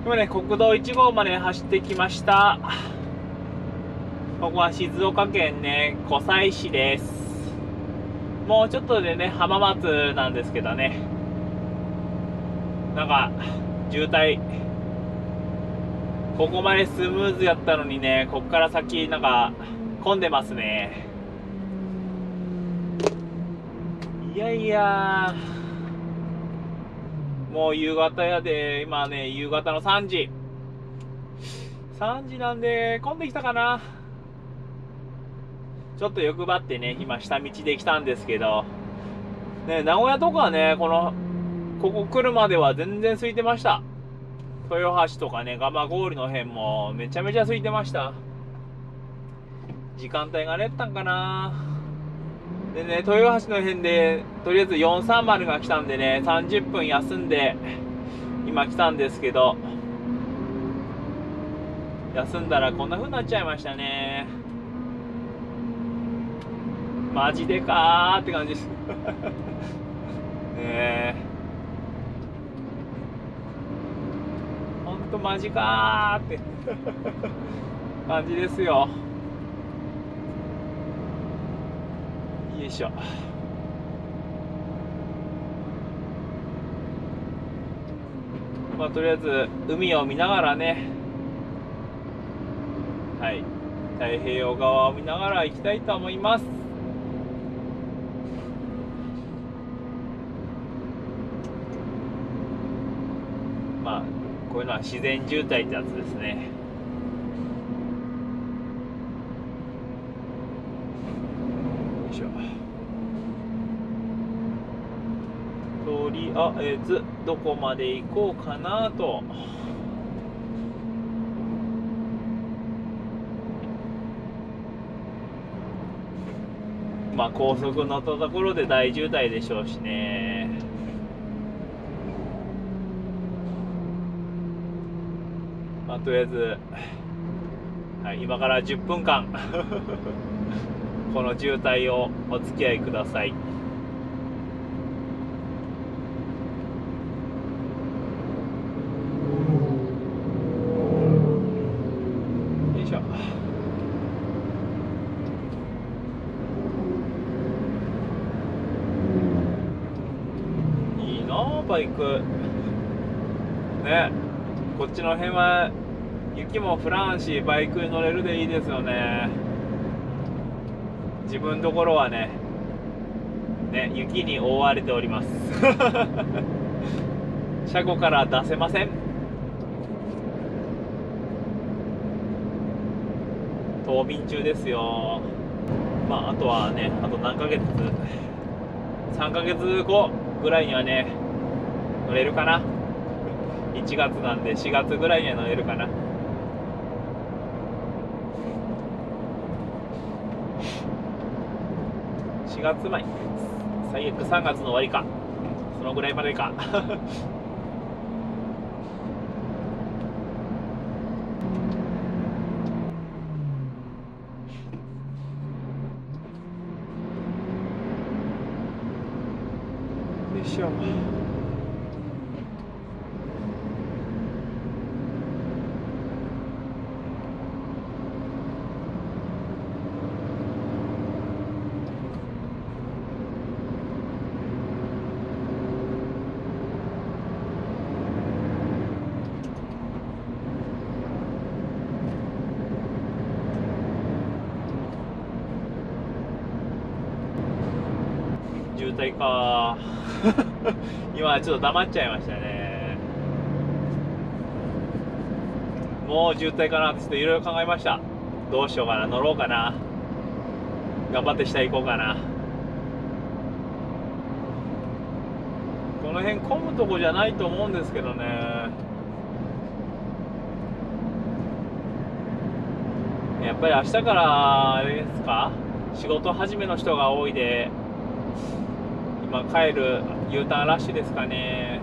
今ね、国道1号まで走ってきました。ここは静岡県ね、湖西市です。もうちょっとでね、浜松なんですけどね、なんか渋滞、ここまでスムーズやったのにね、こっから先なんか混んでますね。いやいや、もう夕方やで、今ね、夕方の3時なんで混んできたかな。ちょっと欲張ってね、今下道で来たんですけどね、名古屋とかね、ここ来るまでは全然空いてました。豊橋とかね、蒲郡の辺もめちゃめちゃ空いてました。時間帯がねったんかな。でね、豊橋の辺でとりあえず430が来たんでね、30分休んで今来たんですけど、休んだらこんな風になっちゃいましたね。マジでかーって感じですねえ、ほんとマジかーって感じですよ。よいしょ。まあとりあえず海を見ながらね、はい、太平洋側を見ながら行きたいと思います。まあこういうのは自然渋滞ってやつですね。よいしょ。とりあえずどこまで行こうかなと。まあ高速乗ったところで大渋滞でしょうしね。まあとりあえず、はい、今から10分間この渋滞をお付き合いください。よいしょ。いいなバイクね。こっちの辺は雪も降らんし、バイクに乗れるでいいですよね。自分のところはね、雪に覆われております車庫から出せません。冬眠中ですよ。まああとはね、あと何ヶ月、3ヶ月後ぐらいにはね乗れるかな。1月なんで4月ぐらいには乗れるかな。4月前、最悪3月の終わりか、そのぐらいまでかよいしょ。渋滞か今ちょっと黙っちゃいましたね。もう渋滞かなってちょっといろいろ考えました。どうしようかな、乗ろうかな、頑張って下行こうかな。この辺混むとこじゃないと思うんですけどね。やっぱり明日からあれですか、仕事始めの人が多いで、今帰る U ターンラッシュですかね。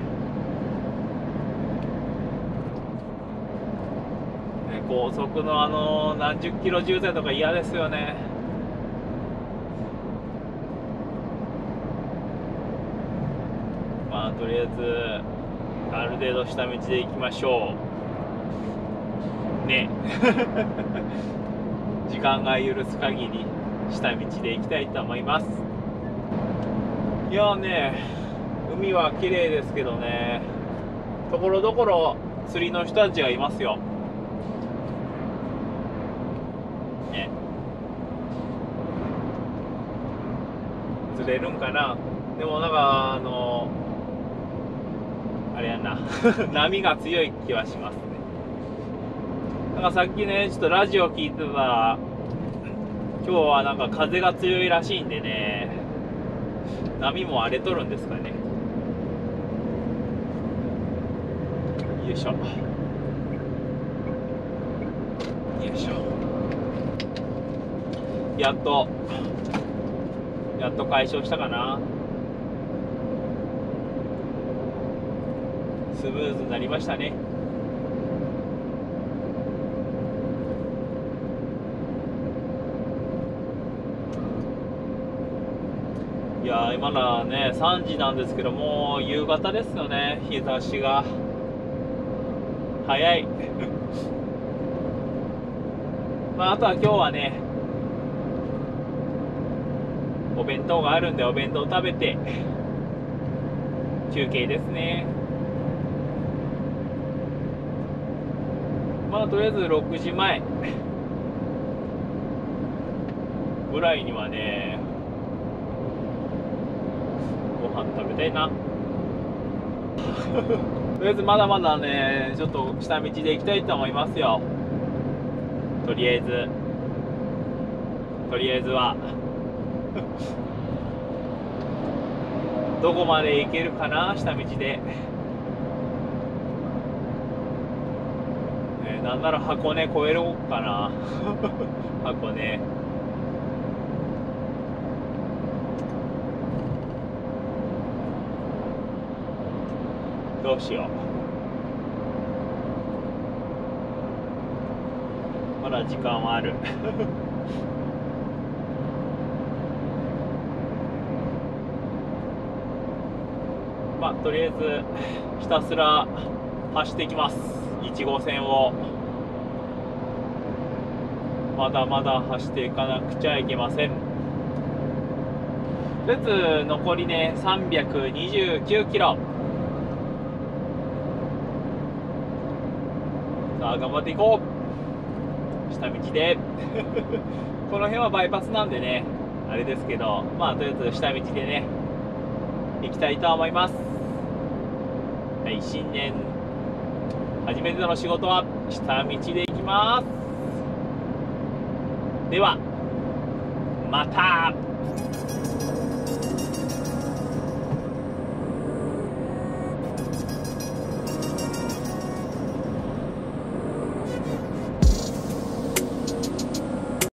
高速の何十キロ渋滞とか嫌ですよね。まあとりあえずある程度下道で行きましょう。 ね時間が許す限り下道で行きたいと思います。いやね、海は綺麗ですけどね、ところどころ釣りの人たちがいますよね。釣れるんかな。でもなんかあれやな波が強い気はしますね。なんかさっきねちょっとラジオ聞いてたら、今日はなんか風が強いらしいんでね、波も荒れとるんですかね。よいしょよいしょ。やっと解消したかな。スムーズになりましたね。いやー、今のはね3時なんですけど、もう夕方ですよね。日差しが早いまああとは今日はねお弁当があるんで、お弁当食べて休憩ですね。まあとりあえず6時前ぐらいにはねご飯食べたいなとりあえずまだまだねちょっと下道で行きたいと思いますよ。とりあえずはどこまで行けるかな、下道で。なんなら箱根越えるかな箱根。どうしよう、まだ時間はあるまあとりあえずひたすら走っていきます。1号線をまだまだ走っていかなくちゃいけません。とりあえず残りね329キロ。さあ頑張っていこう、下道でこの辺はバイパスなんでねあれですけど、まあとりあえず下道でね行きたいと思います。はい、新年初めての仕事は下道で行きます。ではまた。